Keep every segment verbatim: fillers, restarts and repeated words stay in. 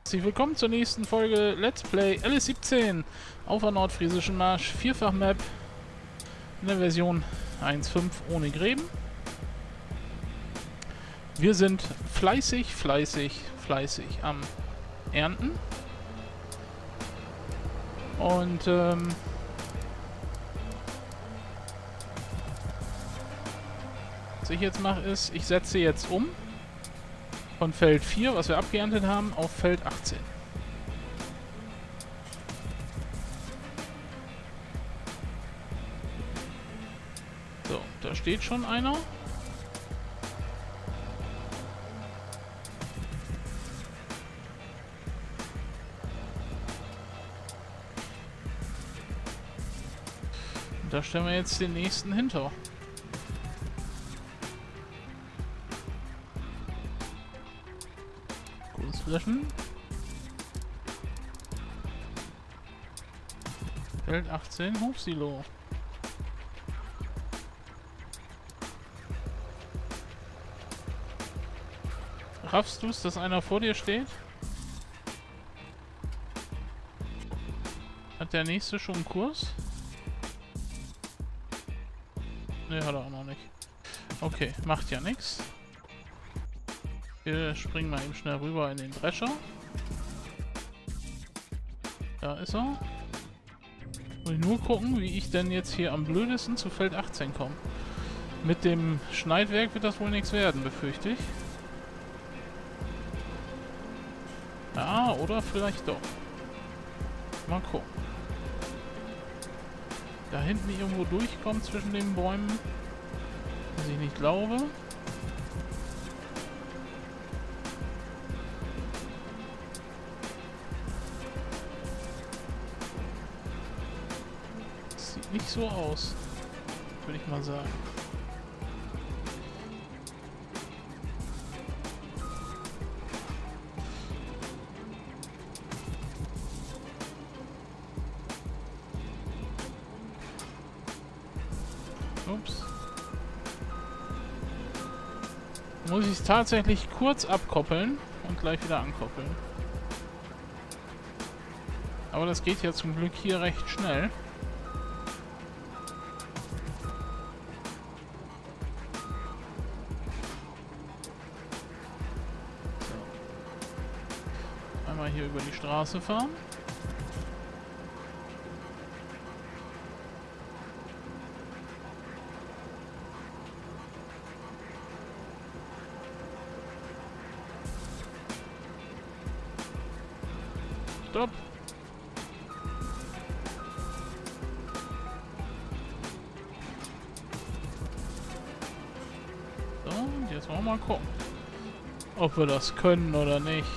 Herzlich willkommen zur nächsten Folge Let's Play L S siebzehn auf der nordfriesischen Marsch, Vierfach-Map in der Version eins Punkt fünf ohne Gräben. Wir sind fleißig, fleißig, fleißig am Ernten. Und ähm, was ich jetzt mache ist, ich setze jetzt um von Feld vier, was wir abgeerntet haben, auf Feld achtzehn. So, da steht schon einer. Und da stellen wir jetzt den nächsten hinter. Löschen. Feld achtzehn, Hofsilo. Raffst du es, dass einer vor dir steht? Hat der nächste schon einen Kurs? Ne, hat er auch noch nicht. Okay, macht ja nichts. Wir springen mal eben schnell rüber in den Drescher. Da ist er. Muss ich nur gucken, wie ich denn jetzt hier am blödesten zu Feld achtzehn komme. Mit dem Schneidwerk wird das wohl nichts werden, befürchte ich. Ja, oder vielleicht doch. Mal gucken. Da hinten irgendwo durchkommt zwischen den Bäumen. Was ich nicht glaube. Nicht so aus, würde ich mal sagen. Ups. Muss ich es tatsächlich kurz abkoppeln und gleich wieder ankoppeln. Aber das geht ja zum Glück hier recht schnell. Hier über die Straße fahren. Stopp. So, und jetzt wollen wir mal gucken, ob wir das können oder nicht.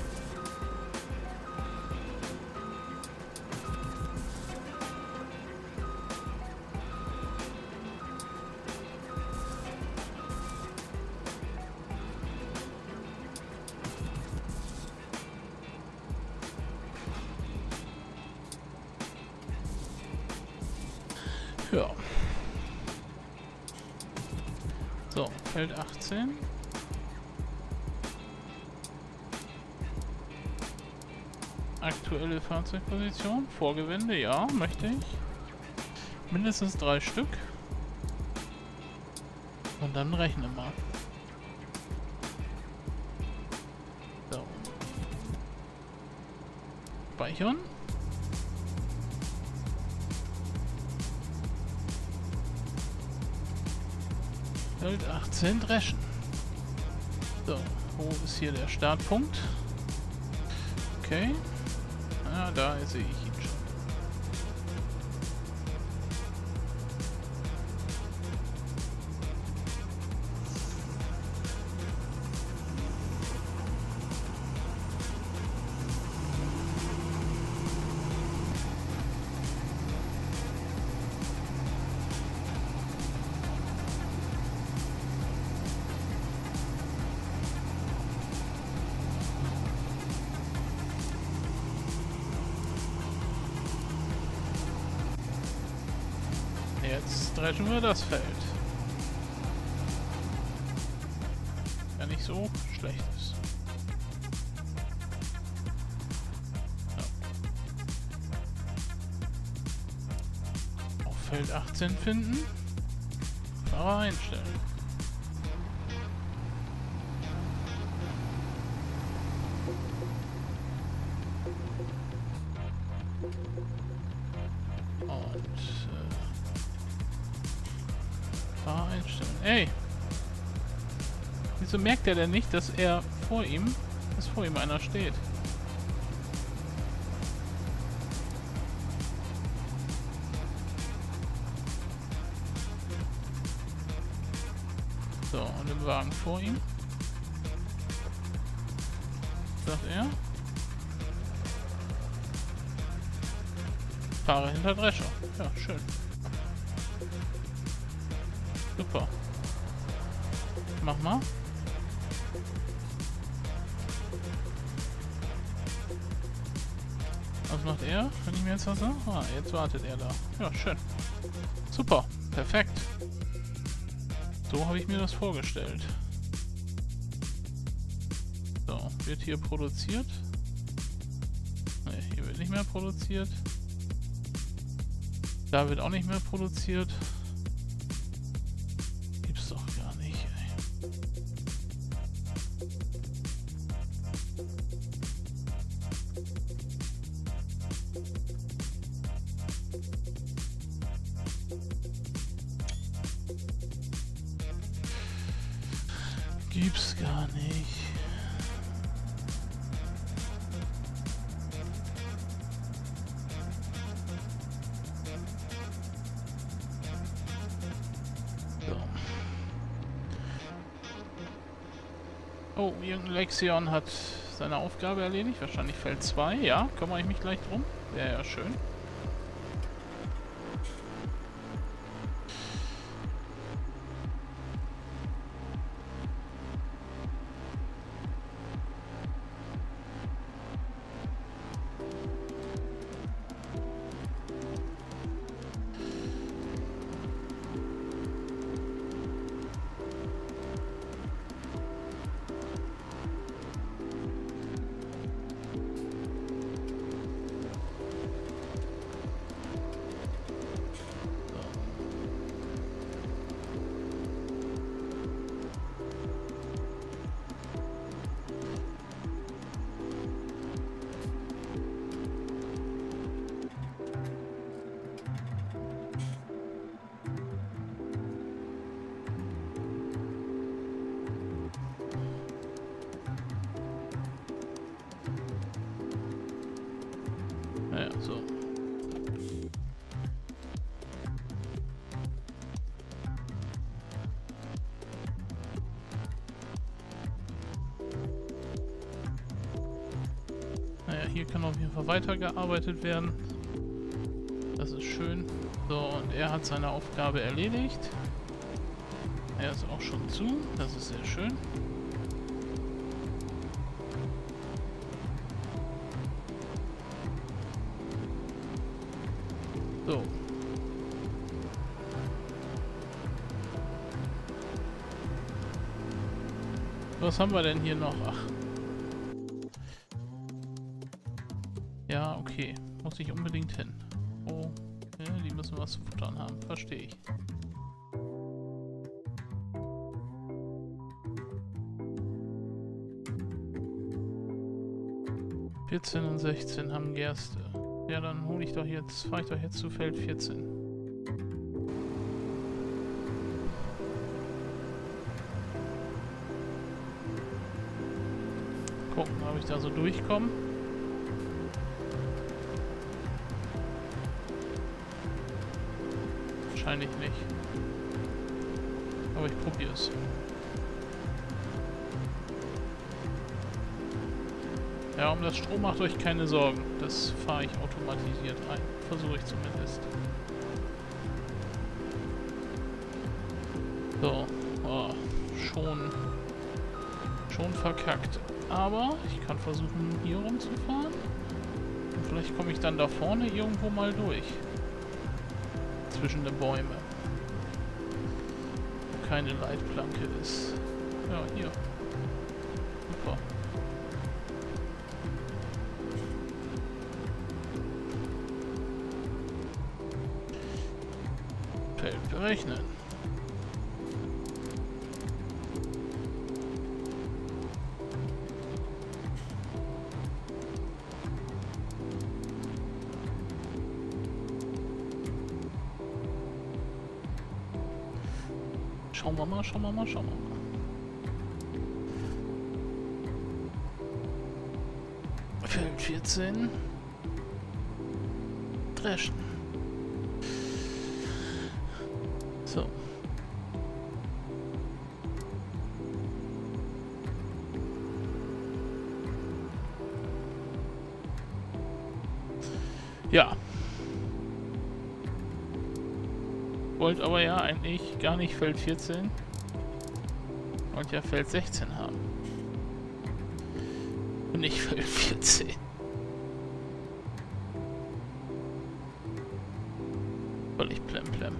Ja. So, Feld achtzehn. Aktuelle Fahrzeugposition. Vorgewende, ja, möchte ich. Mindestens drei Stück. Und dann rechnen wir. So. Speichern. Feld achtzehn dreschen. So, wo ist hier der Startpunkt? Okay. Ja, da sehe ich ihn schon. Jetzt dreschen wir das Feld. Ja, nicht so schlecht ist. Feld achtzehn finden. Fahrer einstellen. Und äh, Fahrer einstellen. Ey! Wieso merkt er denn nicht, dass er vor ihm, dass vor ihm einer steht? So, und im Wagen vor ihm. Sagt er. Fahre hinter Drescher. Ja, schön. Super. Mach mal. Was macht er, wenn ich mir jetzt was sage? Ah, jetzt wartet er da. Ja, schön. Super. Perfekt. So habe ich mir das vorgestellt. So, wird hier produziert? Ne, hier wird nicht mehr produziert. Da wird auch nicht mehr produziert. Gibt's doch gar nicht, ey. Gibt's gar nicht. So. Oh, irgendein Lexion hat seine Aufgabe erledigt. Wahrscheinlich Feld zwei. Ja, kümmere ich mich gleich drum. Wäre ja schön. Naja, so. Naja, hier kann auf jeden Fall weitergearbeitet werden. Das ist schön. So, und er hat seine Aufgabe erledigt. Er ist auch schon zu. Das ist sehr schön. So. Was haben wir denn hier noch? Ach. Ja, okay. Muss ich unbedingt hin. Oh, ja, die müssen was zu futtern haben. Verstehe ich. vierzehn und sechzehn haben Gerste. Ja, dann hole ich doch jetzt, fahre ich doch jetzt zu Feld vierzehn. Gucken, ob ich da so durchkomme. Wahrscheinlich nicht. Aber ich probiere es. Ja, um das Strom macht euch keine Sorgen. Das fahre ich automatisiert ein. Versuche ich zumindest. So. Oh, schon, schon verkackt. Aber ich kann versuchen, hier rumzufahren. Und vielleicht komme ich dann da vorne irgendwo mal durch. Zwischen den Bäumen. Wo keine Leitplanke ist. Ja, hier. Super. rechnen. Schauen wir mal, schauen wir mal, schauen wir mal. Feld vierzehn. Dreschen. So. Ja. Wollt aber ja eigentlich gar nicht Feld vierzehn. Wollt ja Feld sechzehn haben. Und nicht Feld vierzehn. Völlig plemplem.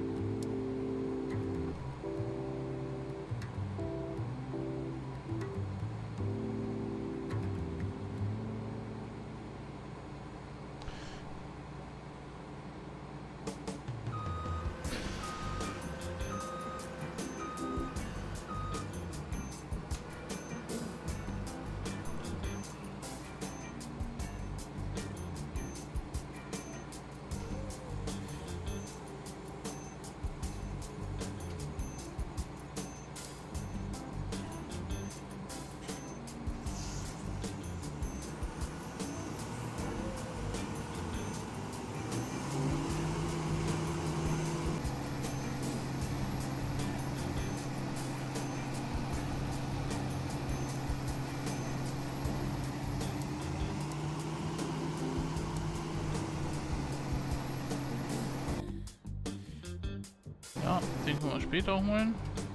Ja, den können wir später holen.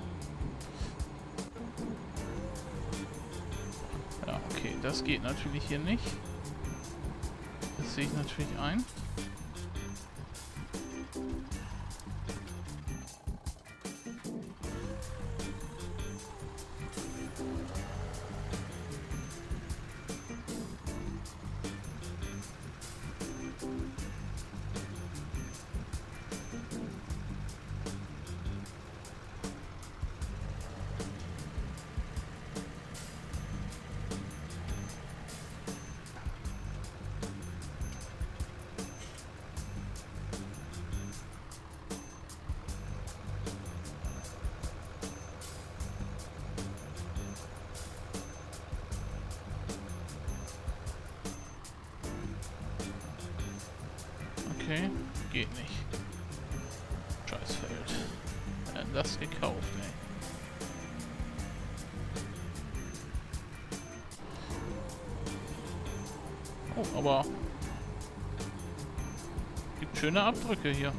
Ja, okay, das geht natürlich hier nicht. Das sehe ich natürlich ein. Okay, geht nicht. Scheißfeld. Wer hat das gekauft, ey? Oh, aber gibt schöne Abdrücke hier.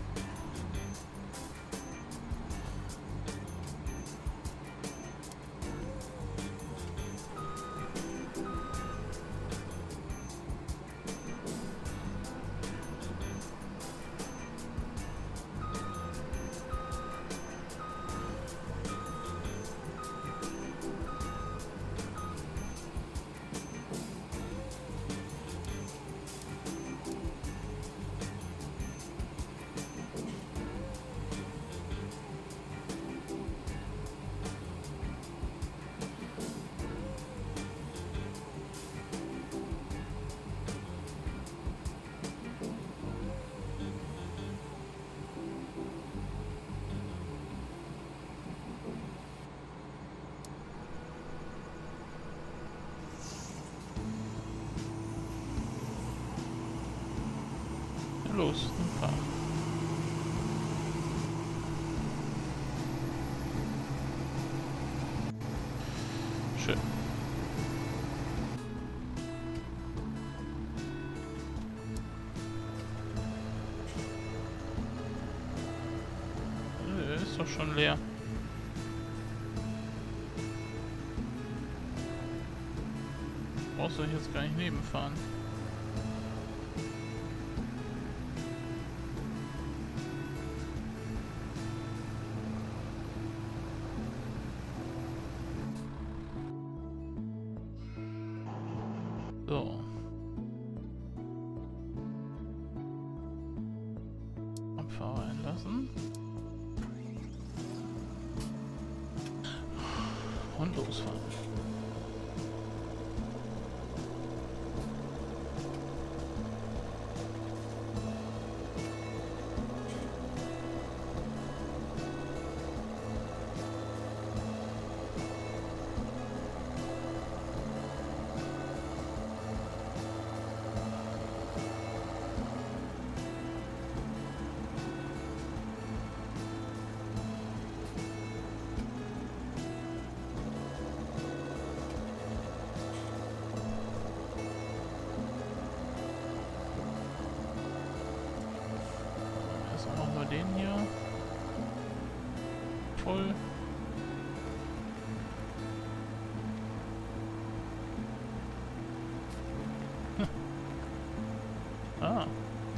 Los, ein paar. Schön. Äh, ist doch schon leer. Brauchst du jetzt gar nicht nebenfahren. So. Abfahrer einlassen. und losfahren. Den hier voll. Ah.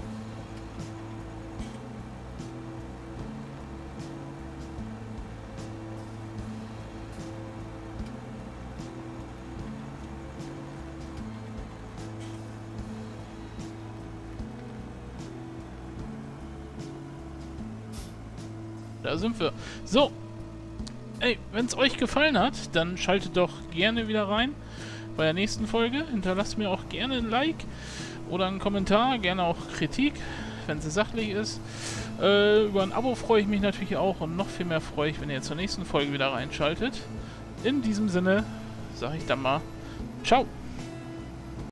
Da sind wir. So. Ey, wenn es euch gefallen hat, dann schaltet doch gerne wieder rein bei der nächsten Folge. Hinterlasst mir auch gerne ein Like oder einen Kommentar, gerne auch Kritik, wenn sie sachlich ist. Äh, über ein Abo freue ich mich natürlich auch und noch viel mehr freue ich, wenn ihr zur nächsten Folge wieder reinschaltet. In diesem Sinne sage ich dann mal ciao.